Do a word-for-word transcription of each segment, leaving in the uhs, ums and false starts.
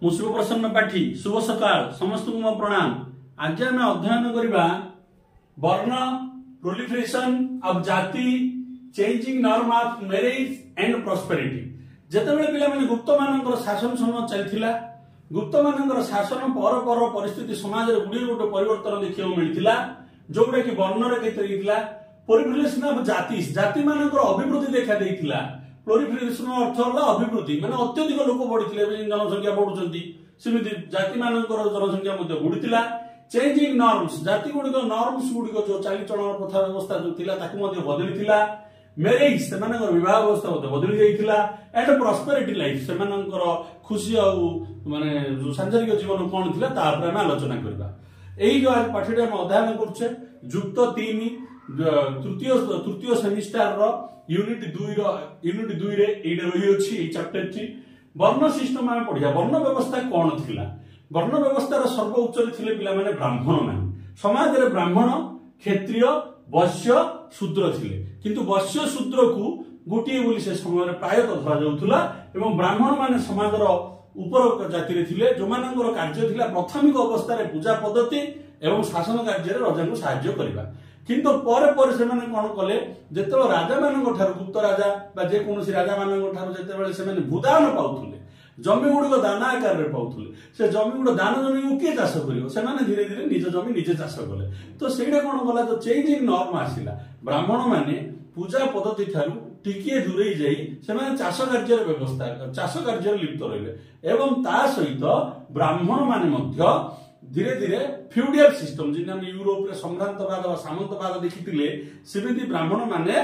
मु शिव प्रसन्न पाठी शुभ सकाल समस्त को मो प्रणाम। आज आम अध्ययन करबा वर्ण प्रोलिफरेशन ऑफ जाति changing norm of marriage and prosperity. जेतेबेले पिला माने गुप्त मानकर शासन समय चलथिला, गुप्त मानकर शासन पर पर परिस्थिति समाज रे गुडी गुडी परिवर्तन देखियो मिलथिला, जोगडे कि वर्ण रे केते हितला प्रोलिफरेशन ऑफ जाति जाति मानकर अभिवृद्धि देखा देथिला। प्रोलिफरेशन अर्थ होला अभिवृद्धि माने अत्यधिक लोक बढ़िथिले, जनसंख्या बढ़ुचंती सेमिति जाति मानकर जनसंख्या मध्ये बढ़िथिला। चेंजिंग नॉर्म्स जाति गुडिक नॉर्म्स गुडिक जो चाली चलन प्रथा व्यवस्था जो थिला ताकु मध्ये बदलिथिला। मैरिज सेमानकर विवाह व्यवस्था मध्ये बदली जाइथिला। एंड प्रॉस्पेरिटी लाइफ सेमानकर खुशी आ माने जो सांसारिक जीवन कोन थिला ता पर हम आलोचना करबा। एही जो आज पाठ्यक्रम हम अध्ययन करछे युक्त तीन तृतीय तृतीय सेमिस्टर रो यूनिट दो रो यूनिट दो रे एडे रही अछि ए चैप्टर थ्री वर्ण सिस्टम में पढिया। वर्ण व्यवस्था कोन थिला? वर्ण व्यवस्था सर्व उच्च रे थिले पिला माने ब्राह्मण माने समाज रे ब्राह्मण क्षत्रिय वैश्य शूद्र थिले, किंतु वैश्य शूद्र को गोटे बोली से समय रे प्रायतः धरा जाउथुला एवं ब्राह्मण माने समाज रो ऊपर जाति रे थिले जो मानकर कार्य थिला प्राथमिक अवस्था रे पूजा पद्धति एवं शासन कार्य रे राजा को सहायता करबा। किंतु पर पर से माने कोन कले जेतेबेले राजा मानक ठार गुप्त राजा बा जे कोनोसी राजा मानक ठार जेतेबेले से माने भूदान पाउथुले जमी गुड़िक दान आकार में पाउथुले से जमी गुड़ दान जमी को किए चाष करिवो से माने धीरे धीरे निज जमी निजे चाष कले। तो सेडा कोन गला तो चेंजिंग नॉर्म आसिला। ब्राह्मण माने पूजा पद्धति ठारू टिके दूरे जाई से माने चाष कार्य रे व्यवस्था चाष कार्य रे लिप्त रहिले एवं ता सहित ब्राह्मण माने मध्य धीरे धीरे फ्यूडियल सिस्टम जिन हम यूरोप रे सम्भ्रांतवाद व सामंतवाद देखिथिले सेमिति ब्राह्मण माने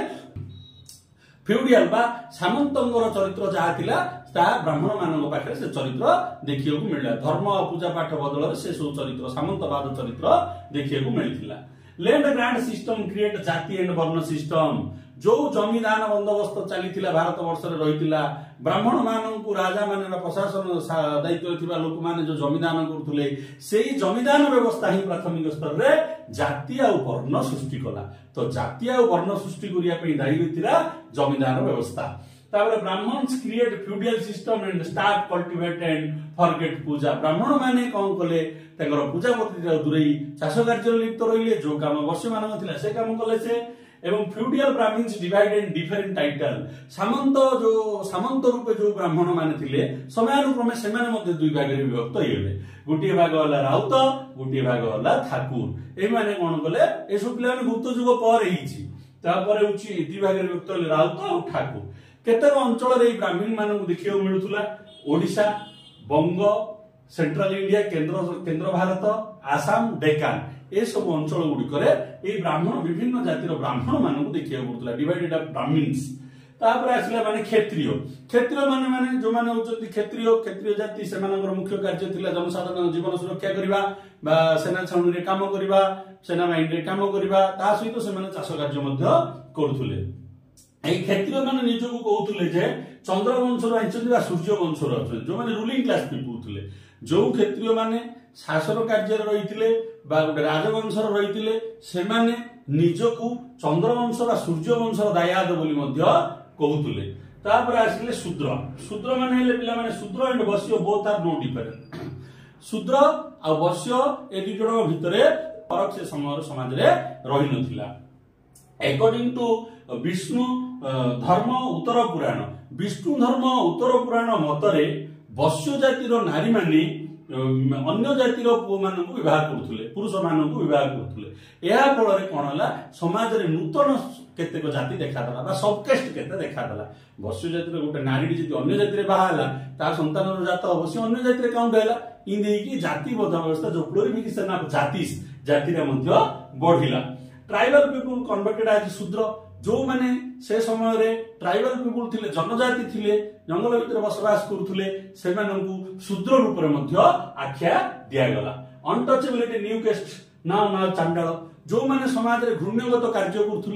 फ्यूडियल बा सामंतंगर चरित्र जहा थिला ता ब्राह्मण मानक पाखे से चरित्र देखियो को मिलला। धर्म पूजा पाठ बदल से सो चरित्र सामंतवाद चरित्र देखियो को मिलथिला। लैंड ग्रांट सिस्टम क्रिएट जाति एंड वर्ण सिस्टम जो जमीदान बंदोबस्त चलीथिला भारत वर्ष रे रहिथिला। ब्राह्मण माननकु राजा माने प्रशासन दायित्व थिबा लोक माने जो जमीदान करथुले सेही जमीदान व्यवस्था ही प्राथमिक स्तर रे जाति आ वर्ण सृष्टि कला। तो जाति आ वर्ण सृष्टि करिया पे दायी होतिला जमीदान व्यवस्था। तापर Brahmans create feudal system and start cultivate and forget puja. ब्राह्मण माने कोन कले तंगर पूजा पद्धति दुरई चाष कार्य लिप्त रहिले जो काम वर्ष मानक थिला से काम कले से एवं feudal Brahmans divided different title. सामंत जो सामंत रूपे जो ब्राह्मण माने थिले समयानुक्रमे से माने मध्ये दुई भाग रे विभक्त हेले। गोटे भाग होला राउत गोटे भाग होला ठाकुर। ए माने कोन कले ए सब पिला माने गुप्त युग पर हिची तापर होची दुई भाग रे विभक्त हेले राउत और ठाकुर। केतेक अंचल रे ब्राह्मण मानक देखियो मिलुथुला ओडिशा बंग सेंट्रल इंडिया केंद्र केंद्र भारत आसाम डेकान ए सब अंचल गुडी करे ए ब्राह्मण विभिन्न जातिर ब्राह्मण मानक देखियो मिलुथुला डिवाइडेड ऑफ ब्राह्मण्स। तापर आसिला माने क्षत्रिय क्षत्रिय माने माने जो माने होचंती क्षत्रिय क्षत्रिय जाति से मानकर मुख्य कार्य थिला जनसाधारण जीवन सुरक्षा करिवा बा सेना छाउनी रे काम करिवा सेना बाहिनी रे काम करिवा ता सहित से माने चाष कार्य मध्य करथुले। এই ক্ষেত্রীয় মানে নিজକୁ কହୁଥିଲେ যে চন্দ্র বংশৰ আইছନ୍ତି বা সূর্য বংশৰ অছନ୍ତି जो माने रूलिंग क्लास पीपल थिले। जो ক্ষেত্রীয় মানে শাসন কার্যৰ রহিଥିଲେ বা ଗୋଟେ রাজবংশৰ রহিଥିଲେ से माने নিজକୁ চন্দ্র বংশ বা সূর্য বংশৰ দায়াদ বুলি ମଧ୍ୟ কହୁଥିଲେ। তারপরে আসলে শূদ্র শূদ্র মানে হলে পিলা মানে Shudra and Vaishya both are no different. শূদ্র আর বৈশ্য এই দুই জনৰ ভিতরে फरक से समय समाज रे रहि नथिला। अकॉर्डिंग टू विष्णु धर्म उत्तर पुराण विष्णु धर्म उत्तर पुराण मतरे वैश्य जातिर नारी माने अन्य जातिर पुओ मानकु विवाह करथुले पुरुष मानकु विवाह करथुले। एहा फल रे कोन होला समाज रे नूतन केतेक जाति देखा दला बा सबकेस्ट केते देखा दला। वैश्य जातिर गोटे नारी जदि अन्य जाति रे बाहाला ता संतानर जात अवश्य अन्य जाति रे काउंट हैला इंदे की जाति बद्ध व्यवस्था जो प्लोरिफिकेशन ऑफ जातिस जाति रे मध्य बढ़िला। Tribal people converted as Shudra जो माने से समय रे ट्राइबल पीपल थिले जनजाति थिले जंगल भितर बसवास करूथुले से माननकु शूद्र रूप रे मध्य आख्या दिया गला। अनटचेबिलिटी न्यू कास्ट ना ना चांडाल जो माने समाज रे घृण्यगत कार्य करूथुले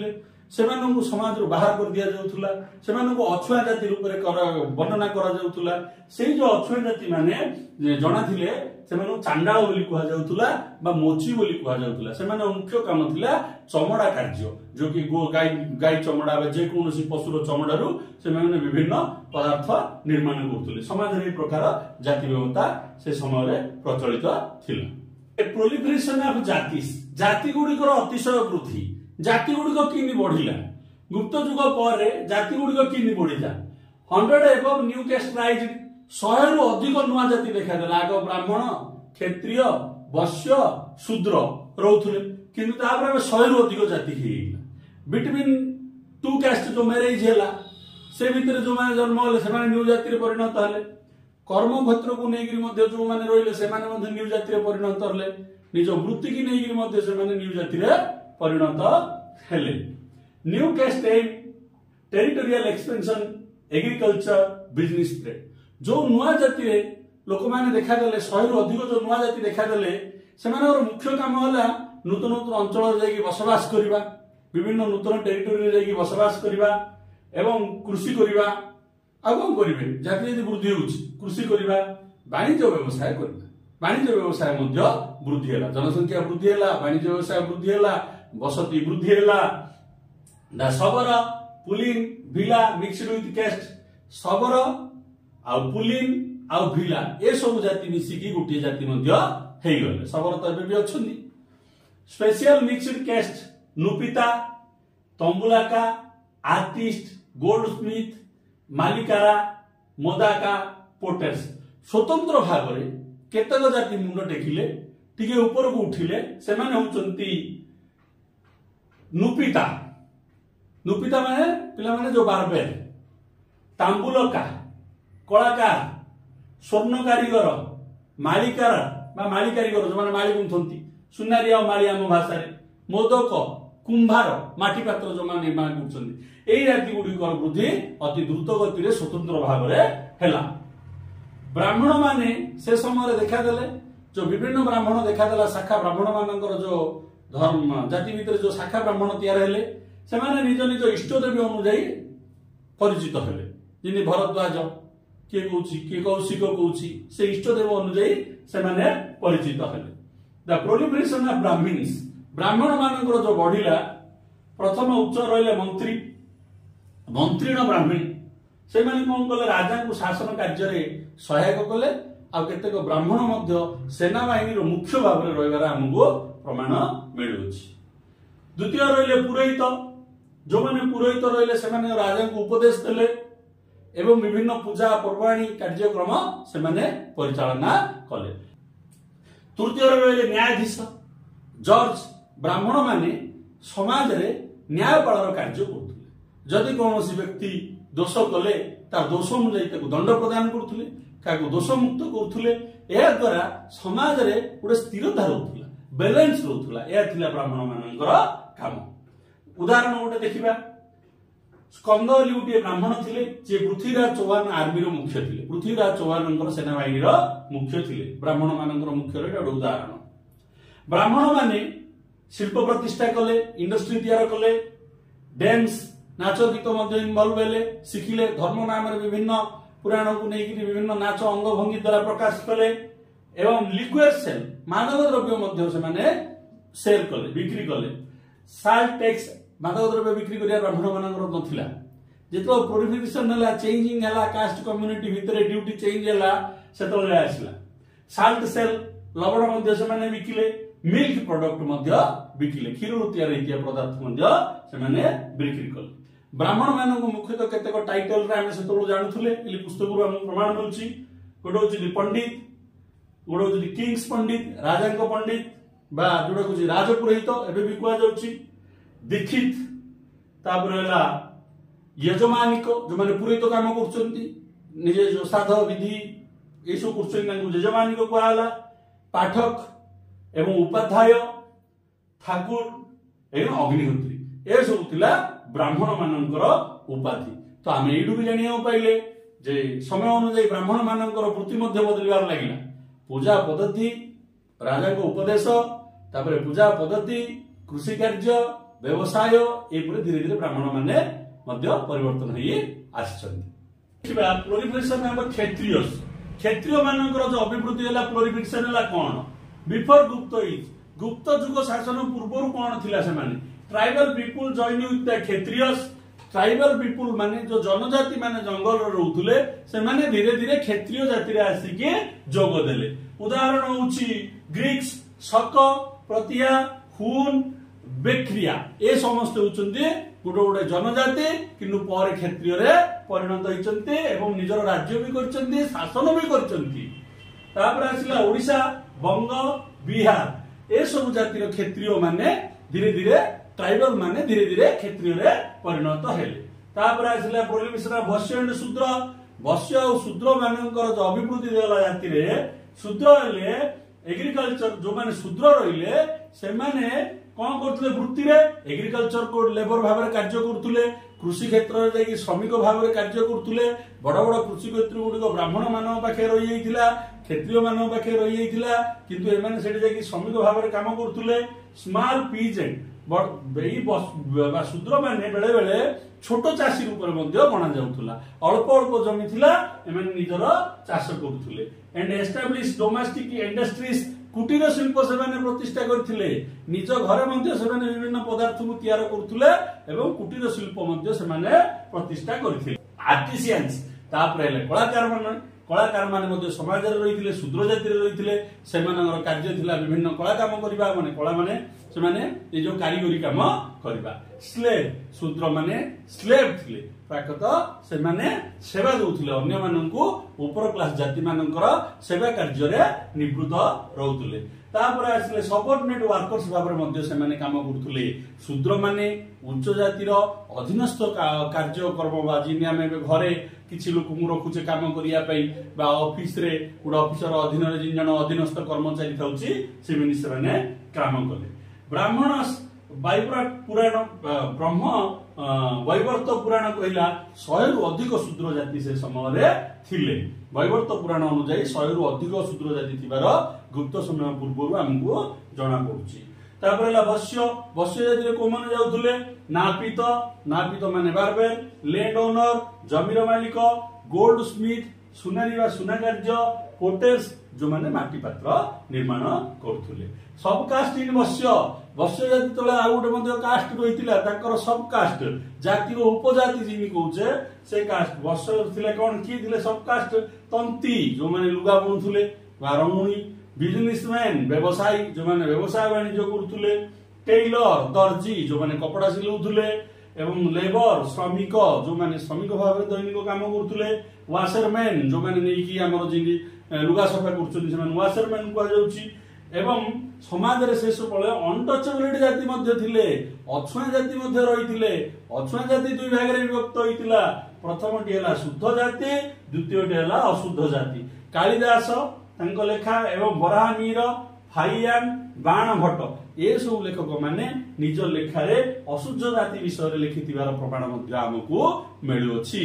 ସେମାନଙ୍କୁ ସମାଜରୁ ବାହାର କରି ଦିଆଯାଉଥିଲା, ସେମାନଙ୍କୁ ଅଛୁଆଁ ଜାତି ରୂପରେ ବର୍ଣ୍ଣନା କରାଯାଉଥିଲା। ସେଇ ଯୋଉ ଅଛୁଆଁ ଜାତି ମାନେ ଜଣାଥିଲେ ସେମାନଙ୍କୁ ଚାଣ୍ଡାଳ ବୋଲି କୁହାଯାଉଥିଲା ବା ମୋଚି ବୋଲି କୁହାଯାଉଥିଲା। ସେମାନଙ୍କ ମୁଖ୍ୟ କାମ ଥିଲା ଚମଡା କାର୍ଯ୍ୟ, ଯୋଉ କି ଗାଈ ଗାଈ ଚମଡା ବା ଯେକୌଣସି ପଶୁର ଚମଡାରୁ ସେମାନେ ବିଭିନ୍ନ ପଦାର୍ଥ ନିର୍ମାଣ କରୁଥିଲେ। ସମାଜରେ ଏହି ପ୍ରକାର ଜାତି ବ୍ୟବସ୍ଥା ସେ ସମୟରେ ପ୍ରଚଳିତ ଥିଲା। ପ୍ରୋଲିଫରେସନ ଅଫ ଜାତିସ୍, ଜାତି ଗୁଡିକର ଅତିଶୟ ବୃଦ୍ଧି। ଜାତି ଗୁଡିକ କେମିତି ବଢିଲା? ଗୁପ୍ତ ଯୁଗ ପରେ ଜାତି ଗୁଡିକ କେମିତି ବଢିଲା? Hundred above new caste rise, ଶହେରୁ ଅଧିକ ନୂଆ ଜାତି ଦେଖାଦେଲା। ଆଗ ବ୍ରାହ୍ମଣ, କ୍ଷତ୍ରିୟ, ବୈଶ୍ୟ, ଶୂଦ୍ର ରହୁଥିଲେ, କିନ୍ତୁ ତାପରେ ଏବେ ଶହେରୁ ଅଧିକ ଜାତି ହେଇଗଲା। ବିଟୱିନ୍ ଟୁ କାଷ୍ଟ ଯୋଉ ମ୍ୟାରେଜ ହେଲା, ସେ ଭିତରେ ଯୋଉମାନେ ଜନ୍ମ ହେଲେ ସେମାନେ ନ୍ୟୁ ଜାତିରେ ପରିଣତ ହେଲେ। କର୍ମ କ୍ଷେତ୍ରକୁ ନେଇକି ମଧ୍ୟ ଯୋଉମାନେ ରହିଲେ ସେମାନେ ମଧ୍ୟ ନ୍ୟୁ ଜାତିରେ ପରିଣତ ହେଲେ। ନିଜ ବୃତ୍ତିକି ନେଇକି ମଧ୍ୟ ସେମାନେ ନ୍ୟୁ ଜାତିରେ ପରିଣତ ହେଲେ। ନ୍ୟୁ କାଷ୍ଟ ଏମ୍ territorial expansion, agriculture, business spread. ଯୋଉ ନୂଆ ଜାତିରେ ଲୋକମାନେ ଦେଖାଦେଲେ, ଶହେରୁ ଅଧିକ ଯୋଉ ନୂଆ ଜାତି ଦେଖାଦେଲେ, ସେମାନଙ୍କର ମୁଖ୍ୟ କାମ ହେଲା ନୂତନ ନୂତନ ଅଞ୍ଚଳରେ ଯାଇକି ବସବାସ କରିବା, ବିଭିନ୍ନ ନୂତନ ଟେରିଟୋରିରେ ଯାଇକି ବସବାସ କରିବା ଏବଂ କୃଷି କରିବା। ଆଉ କଣ କରିବେ? ଜାତି ଯଦି ବୃଦ୍ଧି ହଉଛି, କୃଷି କରିବା, ବାଣିଜ୍ୟ ବ୍ୟବସାୟ କରିବା। ବାଣିଜ୍ୟ ବ୍ୟବସାୟ ମଧ୍ୟ ବୃଦ୍ଧି ହେଲା, ଜନସଂଖ୍ୟା ବୃଦ୍ଧି ହେଲା, ବାଣିଜ୍ୟ ବ୍ୟବସାୟ ବୃଦ୍ଧି ହେଲା, ବସତି ବୃଦ୍ଧି ହେଲା। Shabar, Pulin, Bhila mixed with caste. Shabar ଆଉ ପୁଲିନ ଆଉ ଭିଲା ଏସବୁ ଜାତି ମିଶିକି ଗୋଟିଏ ଜାତି ମଧ୍ୟ ହେଇଗଲେ। ଶବର ତ ଏବେ ବି ଅଛନ୍ତି। Special mixed caste, Napita, Tambulaka, artist, goldsmith, Malakara, Modaka, potters. ସ୍ୱତନ୍ତ୍ର ଭାବରେ କେତେକ ଜାତି ମୁଣ୍ଡ ଟେକିଲେ, ଟିକେ ଉପରକୁ ଉଠିଲେ, ସେମାନେ ହଉଛନ୍ତି ନୁପିତା। ନୁପିତା ମାନେ ପିଲାମାନେ ଯୋଉ ବାରବେର, ତାମ୍ବୁଲକା କଳାକାର, ସ୍ୱର୍ଣ୍ଣ କାରିଗର, ମାଳିକାର ବା ମାଳି କାରିଗର ଯୋଉମାନେ ମାଳି ଗୁନ୍ଥନ୍ତି, ସୁନାରୀ ଆଉ ମାଳି ଆମ ଭାଷାରେ, ମୋଦକ, କୁମ୍ଭାର, ମାଟି ପାତ୍ର ଯୋଉମାନେ ନିର୍ମାଣ କରୁଛନ୍ତି। ଏହି ଜାତି ଗୁଡିକର ବୃଦ୍ଧି ଅତି ଦ୍ରୁତ ଗତିରେ ସ୍ୱତନ୍ତ୍ର ଭାବରେ ହେଲା। ବ୍ରାହ୍ମଣ ମାନେ ସେ ସମୟରେ ଦେଖାଦେଲେ, ଯୋଉ ବିଭିନ୍ନ ବ୍ରାହ୍ମଣ ଦେଖାଦେଲା, ଶାଖା ବ୍ରାହ୍ମଣ ମାନଙ୍କର ଯୋଉ ଧର୍ମ ଜାତି ଭିତରେ ଯୋଉ ଶାଖା ବ୍ରାହ୍ମଣ ତିଆରି ହେଲେ, ସେମାନେ ନିଜ ନିଜ ଇଷ୍ଟଦେବୀ ଅନୁଯାୟୀ ପରିଚିତ ହେଲେ। ଯେମିତି ଭରଦ୍ୱାଜ କିଏ କହୁଛି, କିଏ କୌଶିକ କହୁଛି, ସେ ଇଷ୍ଟଦେବ ଅନୁଯାୟୀ ସେମାନେ ପରିଚିତ ହେଲେ। ଦ ପ୍ରୋଲିଫରେସନ ଅଫ ବ୍ରାହ୍ମିନ୍ସ, ବ୍ରାହ୍ମଣ ମାନଙ୍କର ଯୋଉ ବଢିଲା, ପ୍ରଥମ ଉଚ୍ଚ ରହିଲେ ମନ୍ତ୍ରୀ, ମନ୍ତ୍ରୀଣ ବ୍ରାହ୍ମଣୀ। ସେମାନେ କଣ କଲେ? ରାଜାଙ୍କୁ ଶାସନ କାର୍ଯ୍ୟରେ ସହାୟକ କଲେ। ଆଉ କେତେକ ବ୍ରାହ୍ମଣ ମଧ୍ୟ ସେନାବାହିନୀର ମୁଖ୍ୟ ଭାବରେ ରହିବାର ଆମକୁ ପ୍ରମାଣ ମିଳୁଛି। ଦ୍ୱିତୀୟ ରହିଲେ ପୁରୋହିତ, ଯୋଉମାନେ ପୁରୋହିତ ରହିଲେ ସେମାନେ ରାଜାଙ୍କୁ ଉପଦେଶ ଦେଲେ ଏବଂ ବିଭିନ୍ନ ପୂଜା ପର୍ବାଣୀ କାର୍ଯ୍ୟକ୍ରମ ସେମାନେ ପରିଚାଳନା କଲେ। ତୃତୀୟରେ ରହିଲେ ନ୍ୟାୟାଧୀଶ, ଜଜ। ବ୍ରାହ୍ମଣ ମାନେ ସମାଜରେ ନ୍ୟାୟପାଳର କାର୍ଯ୍ୟ କରୁଥିଲେ। ଯଦି କୌଣସି ବ୍ୟକ୍ତି ଦୋଷ କଲେ, ତାର ଦୋଷ ଅନୁଯାୟୀ ତାକୁ ଦଣ୍ଡ ପ୍ରଦାନ କରୁଥିଲେ, କାହାକୁ ଦୋଷ ମୁକ୍ତ କରୁଥିଲେ। ଏହା ଦ୍ୱାରା ସମାଜରେ ଗୋଟେ ସ୍ଥିରତା ରହୁଥିଲା, ବାଲାନ୍ସ ରହୁଥିଲା। ଏହା ଥିଲା ବ୍ରାହ୍ମଣ ମାନଙ୍କର କାମ। ଉଦାହରଣ ଗୋଟେ ଦେଖିବା, ସ୍କନ୍ଦ ବୋଲି ଗୋଟିଏ ବ୍ରାହ୍ମଣ ଥିଲେ, ଯିଏ ପୃଥ୍ୱୀରାଜ ଚୌହାନ ଆର୍ମିର ମୁଖ୍ୟ ଥିଲେ। ପୃଥ୍ୱୀରାଜ ଚୌହାନଙ୍କର ସେନାବାହିନୀର ମୁଖ୍ୟ ଥିଲେ। ବ୍ରାହ୍ମଣ ମାନଙ୍କର ମୁଖ୍ୟର ଏଇଟା ଗୋଟେ ଉଦାହରଣ। ବ୍ରାହ୍ମଣ ମାନେ ଶିଳ୍ପ ପ୍ରତିଷ୍ଠା କଲେ, ଇଣ୍ଡଷ୍ଟ୍ରି ତିଆରି କଲେ, ଡ୍ୟାନ୍ସ ନାଚ ଗୀତ ମଧ୍ୟ ଇନଭଲ୍ଭ ହେଲେ, ଶିଖିଲେ। ଧର୍ମ ନାମରେ ବିଭିନ୍ନ ପୁରାଣକୁ ନେଇକି ବିଭିନ୍ନ ନାଚ ଅଙ୍ଗଭଙ୍ଗୀ ଦ୍ୱାରା ପ୍ରକାଶ କଲେ ଏବଂ ଲିକ୍ୱିଡ ସେଲ୍, ମାଦକ ଦ୍ରବ୍ୟ ମଧ୍ୟ ସେମାନେ ସେଲ୍ କଲେ, ବିକ୍ରି କଲେ। ସାଲ୍ଟ ଟ୍ୟାକ୍ସ, ମାଦକ ଦ୍ରବ୍ୟ ବିକ୍ରି କରିବା ବ୍ରାହ୍ମଣ ମାନଙ୍କର ନଥିଲା। ଯେତେବେଳେ ପ୍ରୋଲିଫରେସନ ହେଲା, ଚେଞ୍ଜିଂ ହେଲା, କାଷ୍ଟ କମ୍ୟୁନିଟି ଭିତରେ ଡ୍ୟୁଟି ଚେଞ୍ଜ ହେଲା, ସେତେବେଳେ ଆସିଲା। ସାଲ୍ଟ ସେଲ୍, ଲବଣ ମଧ୍ୟ ସେମାନେ ବିକିଲେ। ମିଲ୍କ ପ୍ରଡକ୍ଟ ମଧ୍ୟ ବିକିଲେ, କ୍ଷୀରରୁ ତିଆରି ହେଇଥିବା ପଦାର୍ଥ ମଧ୍ୟ ସେମାନେ ବିକ୍ରି କଲେ। ବ୍ରାହ୍ମଣ ମାନଙ୍କୁ ମୁଖ୍ୟତଃ କେତେକ ଟାଇଟଲରେ ଆମେ ସେତେବେଳେ ଜାଣୁଥିଲେ, ଏଇ ପୁସ୍ତକରୁ ଆମକୁ ପ୍ରମାଣ ମିଳୁଛି। ଗୋଟେ ହଉଛି ପଣ୍ଡିତ, ଗୋଟେ ହଉଛି କିଙ୍ଗସ ପଣ୍ଡିତ, ରାଜାଙ୍କ ପଣ୍ଡିତ ବା ଯୋଉଟା କହୁଛି ରାଜପୁରୋହିତ ଏବେ ବି କୁହାଯାଉଛି। ଦୀକ୍ଷିତ, ତାପରେ ହେଲା ୟଜମାନିକ, ଯୋଉମାନେ ପୁରୋହିତ କାମ କରୁଛନ୍ତି, ନିଜେ ଯୋଉ ଶ୍ରାଦ୍ଧ ବିଧି ଏସବୁ କରୁଛନ୍ତି ତାଙ୍କୁ ଯଜମାନିକ କୁହାଗଲା। ପାଠକ ଏବଂ ଉପାଧ୍ୟାୟ, ଠାକୁର ଏବଂ ଅଗ୍ନିହୋତ୍ରୀ, ଏସବୁ ଥିଲା ବ୍ରାହ୍ମଣ ମାନଙ୍କର ଉପାଧି। ତ ଆମେ ଏଇଠୁ ବି ଜାଣିବାକୁ ପାଇଲେ ଯେ ସମୟ ଅନୁଯାୟୀ ବ୍ରାହ୍ମଣ ମାନଙ୍କର ବୃତ୍ତି ମଧ୍ୟ ବଦଳିବାର ଲାଗିଲା। ପୂଜା ପଦ୍ଧତି, ରାଜାଙ୍କ ଉପଦେଶ, ତାପରେ ପୂଜା ପଦ୍ଧତି, କୃଷି କାର୍ଯ୍ୟ, व्यवसाय एपरि धीरे धीरे ब्राह्मण माने मध्य परिवर्तन होई आछिछन्ति। प्लोरिफिकेशन हम क्षत्रिय क्षत्रिय मानकर जो अभिवृद्धि है प्लोरिफिकेशन है कौन बिफोर गुप्त इज गुप्त युग शासन पूर्व कौन थिला से माने tribal people join with the Kshatriyas tribal people माने जो जनजाति माने जंगल रोथुले से माने धीरे धीरे क्षत्रिय जाति रे आसिके जोग देले। उदाहरण होउची ग्रीक्स शक प्रतिया हुन बेक्रिया ए समस्त होचंदी गोटे गोटे जनजाति किंतु पर क्षेत्रीय रे परिणत होइचंती एवं निजर राज्य भी करचंती शासन भी करचंती। तापर आसिला ओडिशा बंग बिहार ए सब जातिर क्षेत्रीय माने धीरे धीरे ट्राइबल माने धीरे धीरे क्षेत्रीय रे परिणत हेले। तापर आसिला प्रोलिफिकेशन वश्य एंड शूद्र वश्य और शूद्र मानकर जो अभिवृद्धि देला जाति रे शूद्र हेले एग्रीकल्चर जो माने शूद्र रहिले से माने कौन करथले वृत्ति रे एग्रीकल्चर को लेबर भाव रे कार्य करथले कृषि क्षेत्र रे जाई श्रमिक भाव रे कार्य करथले बड़ बड़ कृषि क्षेत्र गुडी ब्राह्मण मानव पाखे रही जाइतिला क्षेत्रीय मानव पाखे रही जाइतिला किंतु एमाने सेठी जाई श्रमिक भाव रे काम करथले स्मॉल पीजेंट बड़ शूद्र माने बेले बेले छोट चाषी रूप में गणा जाउथुला अल्प अल्प जमी थिला एमाने निजर चाष करुथुले एंड एस्टाब्लिश डोमेस्टिक इंडस्ट्रीज कुटीर शिल्प से प्रतिष्ठा करथिले निज घरे मध्य से विभिन्न पदार्थ को तैयार करथुले एवं कुटीर शिल्प मध्य से प्रतिष्ठा करथिले। आर्टिसियंस तापर हेले कलाकार माने कलाकार माने मध्य समाज रे रहिथिले शूद्र जाति रे रहिथिले सेमानकर कार्य थिला विभिन्न कला काम करिबा माने कला माने से माने ए जो कारीगरी काम करिबा। स्लेव शूद्र माने स्लेव थिले प्राकत से माने सेवा दउथिले अन्य माननकु ऊपर क्लास जाति माननकर सेवा कार्य रे निवृत्त रहउथिले। तापर आसिले सबऑर्डिनेट वर्कर्स भाबरे मध्य से माने काम करथुले शूद्र माने उच्च जातिर अधीनस्थ कार्य कर्म बा जिनि आमे घरे किछि लोक मु रखुचे काम करिया पई बा ऑफिस रे गुड ऑफिसर अधीन रे जिन जन अधीनस्थ कर्मचारी थाउची से मिनि से माने काम कले। ब्राह्मण वैवर्त पुराण ब्रह्म वैवर्त पुराण कहला सौ रु अधिक शूद्र जाति से समय रे थिले वैवर्त पुराण अनुसार सौ रु अधिक शूद्र जाति थिबार गुप्त समय पूर्व हमको जणा पड़ुची। तापर हला वश्य वश्य जाति रे को माने जाउथुले नापित नापित माने बारबेर लैंड ओनर जमीर मालिक गोल्ड स्मिथ सुनारी बा सुना कार्य पोटर्स जो माने माटी पात्र निर्माण करथुले। सब कास्ट इन वश्य वश्य जाति तले आ गोटे मध्य कास्ट रहितिला ताकर सब कास्ट जाति रो उपजाति जिनि कहूचे से कास्ट वश्य थिले कोन की थिले सब कास्ट तंती जो माने लुगा बुनुथुले बारमुणी बिजनेसमैन व्यवसायी जो माने व्यवसाय वाणिज्य करथुले टेलर दर्जी जो माने कपड़ा सिलौथुले एवं लेबर श्रमिक जो माने श्रमिक भाव दैनिक काम करथुले वाशरमैन जो माने नै कि हमर जिनि लुगा सफा करछन से माने वाशरमैन को जाउची एवं समाज रे शेष पळे अनटचेबिलिटी जाति मध्ये थिले अछुआ जाति मध्ये रहिथिले अछुआ जाति दुई भाग रे विभक्त होइतिला प्रथमटी हला शुद्ध जाति द्वितीयटी हला अशुद्ध जाति। कालिदास तांको लेखा एवं बराहमीर फाइयान बाण भट्ट ए सब लेखक माने निज लेखा रे अशुद्ध जाति विषय रे लिखितिबार प्रमाण मध्ये हमकु मिलुछि।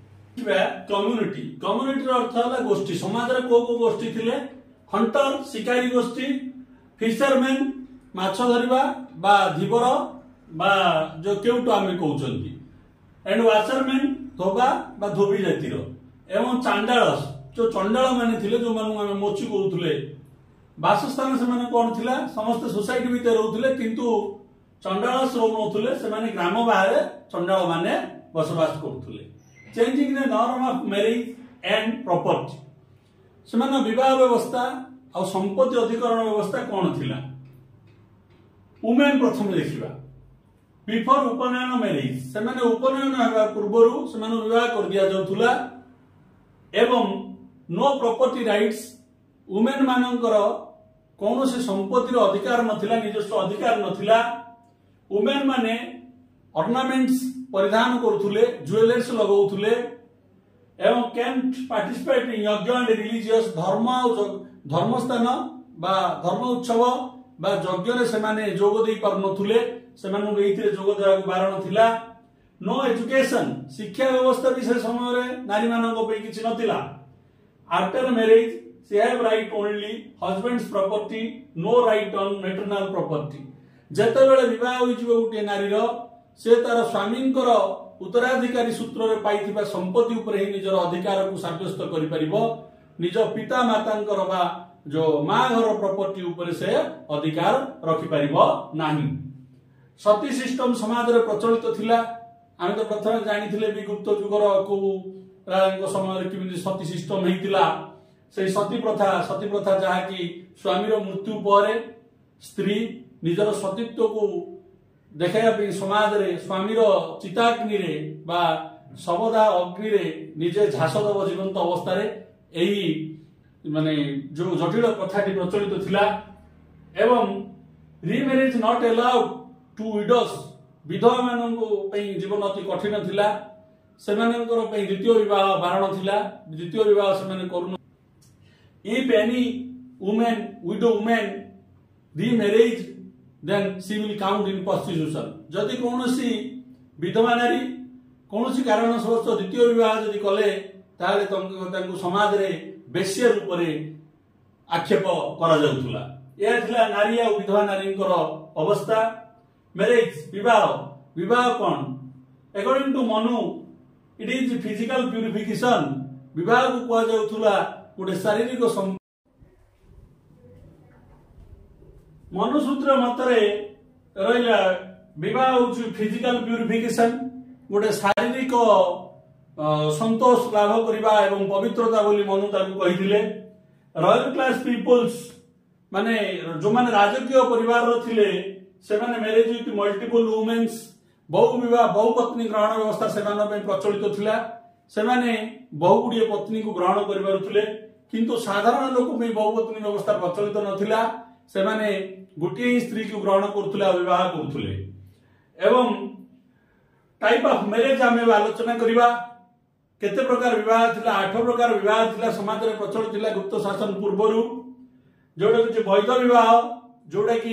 कम्युनिटी कम्युनिटी अर्थ हला गोष्ठी समाज रे को को गोष्ठी थिले हंटर शिकारी गोष्ठी फिशरमैन माछ धरिबा बा धीवर बा जो केउटो आमे कहउचंती एंड वाशरमैन धोबा बा धोबी जातिर एवं चांडाळस जो चंडाळ माने थिले जो मानु आमे मोची कहउथले वासस्थान से माने कोन थिला समस्त सोसाइटी भीतर रहउथले किंतु चंडाळस रहउथले से माने ग्राम बाहर चंडाळ माने बसवास करथुले। Changing the norm of marriage and property से माने विवाह व्यवस्था और संपत्ति अधिकरण व्यवस्था कौन थिला वुमेन प्रथम देखिबा बिफोर उपनयन मैरिज से माने उपनयन हेबा पूर्वरु से माने विवाह कर दिया जाउथुला एवं नो प्रॉपर्टी राइट्स वुमेन मानकर कौन से संपत्ति रो अधिकार नथिला निजस्व अधिकार नथिला। वुमेन माने ऑर्नामेंट्स परिधान करथुले ज्वेलर्स लगाउथुले एवं कैन पार्टिसिपेट इन यज्ञ एंड रिलीजियस धर्म धर्मस्थान बा धर्म उत्सव बा यज्ञ रे से माने जोग देई पर नथुले से माने एइथिरे जोग देबा बारण थिला। नो एजुकेशन शिक्षा व्यवस्था भी से समय रे नारी मानक पे किछि नथिला। After marriage she have right only husband's property no right on maternal property जेतेबेले विवाह होइजिबो गोटे नारीर से तार स्वामींकर उत्तराधिकारी सूत्र रे पाइथिबा संपत्ति उपरे ही निजर अधिकार को साब्यस्त करि परिबो निज पिता मातांकर बा जो माँ घर प्रॉपर्टी उपरे से अधिकार रखि परिबो नाही। सती सिस्टम समाज रे प्रचलित थिला। आमे तो प्रथम जानिथिले भी गुप्त युगर को राजांक समय रे किमिति सती सिस्टम हेतिला। से सती प्रथा सती प्रथा जहा कि स्वामी रो मृत्यु पर स्त्री निजर सतीत्व को देखाया समाज रे स्वामी रो चिताग्नि रे बा सबदा अग्नि रे निजे झास दब जीवंत अवस्था रे एही माने जो जटिल प्रथाटी प्रचलित थिला। एवं remarriage not allowed to widows विधवा माननको पई जीवन अति कठिन थिला। सेमानकर पई द्वितीय विवाह बारण थिला। द्वितीय विवाह सेमाने करू। If any women widow women remarriage then she will count in prostitution. जदि कोनोसी विधवा नारी कोनोसी कारण सवस्त द्वितीय विवाह जदि कले ताले तंकु समाज रे बेश्य रूप रे आक्षेप करा जाउथुला। या थिला नारी आ विधवा नारींकर अवस्था। मैरिज विवाह विवाह कौन according to Manu it is physical purification. विवाह को कहा जाउथुला गोटे शारीरिक मनुसूत्र मतरे रहिला विवाह होची फिजिकल प्यूरिफिकेशन गोटे शारीरिक संतोष लाभ करिबा एवं पवित्रता बोली मनु ताकू कहिथिले। रॉयल क्लास पीपल्स माने जो माने राजकीय परिवार रो थिले से माने मैरिज विथ मल्टीपल वुमेन्स बहु विवाह बहु पत्नी ग्रहण व्यवस्था से माने पे प्रचलित थिला। से माने बहु गुडी पत्नी को ग्रहण करिबारुथिले किंतु साधारण लोक में बहु पत्नी व्यवस्था प्रचलित नथिला। से माने गोटे स्त्री को ग्रहण करथुले विवाह करथुले। एवं टाइप ऑफ मैरिज आमे आलोचना करिबा। केते प्रकार विवाह थिला आठ प्रकार विवाह थिला समाज रे प्रचलित थिला गुप्त शासन पूर्वरु। जोडा कि वैध विवाह जोडा कि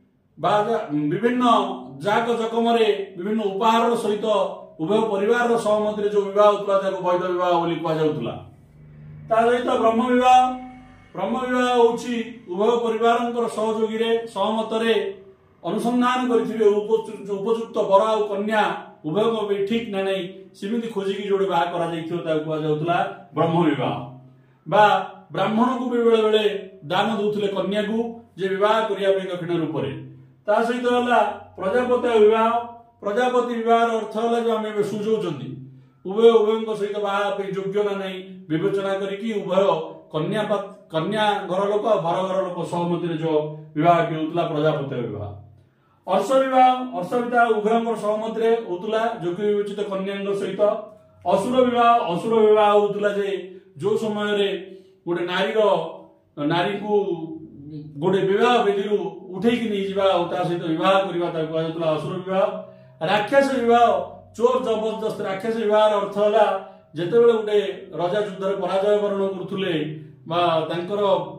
विभिन्न जाक जकमरे विभिन्न उपहार सहित उभय परिवार सहमति जो विवाह होता वैध विवाह बोली कह जाउथुला। ता सहित ब्रह्म विवाह ब्रह्म विवाह होची उभय परिवार सहयोगी रे सहमत रे अनुसंधान करथिबे उपयुक्त वर आ कन्या उभय को भी ठीक ना नहीं सिमिति खोजी की जोड़े बाहा करा जाइथियो ता कह जाउथुला ब्रह्म विवाह। बा ब्राह्मण को भी बेले बेले दान दउथुले कन्या को जे विवाह करिया पे दक्षिण रूप रे। ता सहित होला प्रजापति विवाह। प्रजापति विवाह अर्थ होला जो हमें सुझौचंदी उभय उभय सहित बाहा पे योग्य ना नहीं विवेचना करिकी उभय कन्या कन्या घर लोक भर घर लोक सहमति रे जो विवाह के होतला प्रजापति विवाह। अर्ष विवाह अर्ष विवाह उभयंकर सहमति रे होतला जो कि विवेचित कन्या सहित। असुर विवाह असुर विवाह होतला जे जो समय रे गोटे नारी रो नारी को गोटे विवाह विधि उठे कि नहीं जीवा ता सहित विवाह करबा ता कह जातला असुर विवाह। राक्षस विवाह चोर जबरदस्त राक्षस विवाह अर्थ होला जेते बेले गोटे राजा युद्ध रे पराजय वर्ण करथुले बा तांकर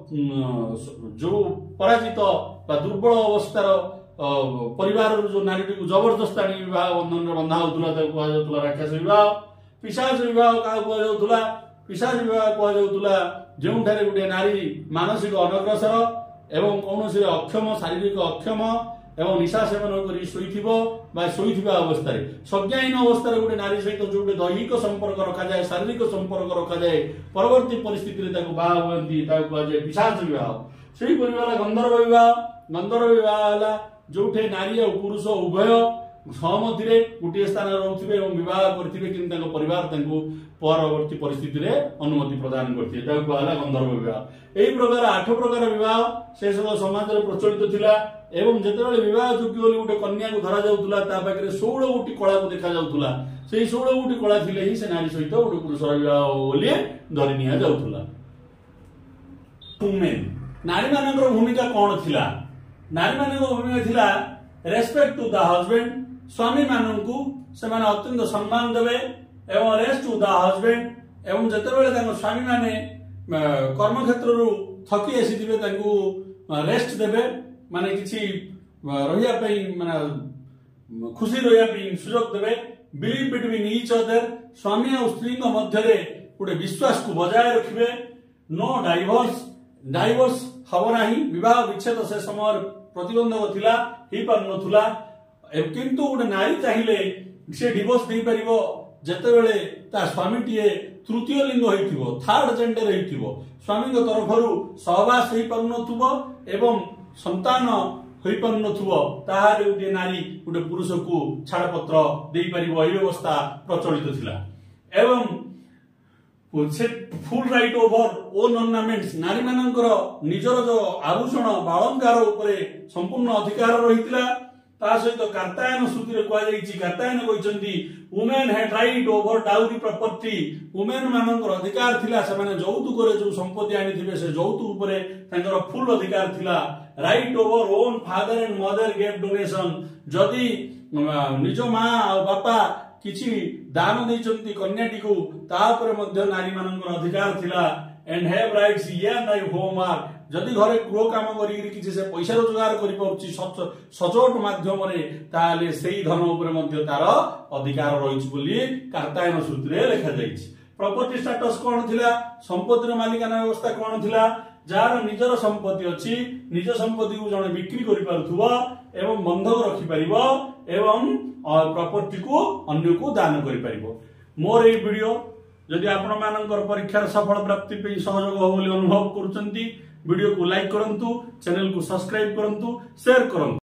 जो पराजित बा दुर्बल अवस्थार परिवार जो नारी को जबरदस्त आनी विवाह बंधन रे बंधा होतुला ता कह जातला राक्षस विवाह। पिशाच विवाह का कह जातुला पिशाच विवाह कह जातुला जोंठारे गोटे नारी मानसिक अनग्रसर एवं कौनसी अक्षम शारीरिक अक्षम एवं निशा सेवन करी सोईथिबो बा सोईथिबा अवस्था रे सज्ञाहीन अवस्था रे गोटे नारी सहित जो दैहिक संपर्क रखा जाए शारीरिक संपर्क रखा जाए परवर्ती परिस्थिति रे ताको बाहा होंती ताको कह जाए पिशाच विवाह। सेही परिवार गंधर्व विवाह। गंधर्व विवाह हला जोठे नारी और पुरुष उभय सहमति रे गोटे स्थान रहउथिबे एवं विवाह करथिबे किंतु ताको परिवार ताको परवर्ती परिस्थिति रे अनुमति प्रदान करथिबे ताको कहला गंधर्व विवाह। एही प्रकार आठ प्रकार विवाह से सब समाज रे प्रचलित थिला। एवं जेतेबेले विवाह योग्य बोली गोटे कन्या को धरा जाउथुला ता पाखरे सोलह गोटी कला को देखा जाउथुला। सेही सोलह गोटी कला थिले ही से नारी सहित गोटे पुरुषर विवाह बोली धरि निया जाउथुला। वुमेन नारी मानकर भूमिका कोन थिला? नारी मानकर भूमिका थिला रेस्पेक्ट टू द हस्बैंड। स्वामी माननकु सेमाने अत्यंत सम्मान देबे एवं रेस्ट टू द हस्बैंड। एवं जेतेबेले ताको स्वामी माने कर्म क्षेत्र रु थकी आसीथिबे ताको रेस्ट देबे माने किछि रहिया पई माने खुशी रहिया पई सुयोग देबे। बिलीव बिटवीन ईच अदर स्वामी और स्त्री मध्य रे गोटे विश्वास को बजाय रखिबे। नो डाइवोर्स डाइवोर्स हब नाही विवाह विच्छेद से समय प्रतिबंधक थिला ही पार नथुला किंतु गोटे नारी चाहिए से डिवोर्स दे परिबो जेतेबेले ता स्वामी टीए तृतीय लिंग होइथिबो थर्ड जेंडर होइथिबो स्वामी को तरफरु सहवास होई पारुनथुबो एवं संतान होई पारुनथुबो ताहारे गोटे नारी गोटे पुरुष को छाड़पत्र दे परिबो एई व्यवस्था प्रचलित थिला एवं से full right over own ornaments नारी मानकर निजर जो आभूषण बालंकार उपरे संपूर्ण अधिकार रहितला ता सहित कार्तायन श्रुति रे कह जाईची कार्तायन कहचंती women had right over dowry property women मानकर अधिकार थिला से माने जौतुक रे जो संपत्ति आनी थिबे से जौतुक उपरे तांकर फुल अधिकार थिला right over own father and mother gave donation जदी निज मां आ बापा किछि दान देइचंती कन्याटी को तापर मध्य नारी मानकर अधिकार थिला एंड हैव राइट्स या नाइ होमवर्क जदि घरे गृह काम करी किछि से पैसा रोजगार करि पउची सचोट माध्यम रे ताले सेही धन ऊपर मध्य तार अधिकार रहिछि बोली कार्तायन सूत्र रे लिखा जाइछि प्रॉपर्टी स्टेटस कोन थिला संपत्तिर मालिकाना व्यवस्था कोन थिला जार निजर संपत्ति अछि निज संपत्ति को जने बिक्री करि पारुथुबो एवं बंधक रखि परिबो एवं प्रॉपर्टी को अन्य को दान करि परिबो मोर ए वीडियो जदि आपण मानकर परीक्षार सफल प्राप्ति पे सहयोग हो बोली अनुभव करूचंती वीडियो को लाइक करंतु चैनल को सब्सक्राइब करंतु शेयर करंतु।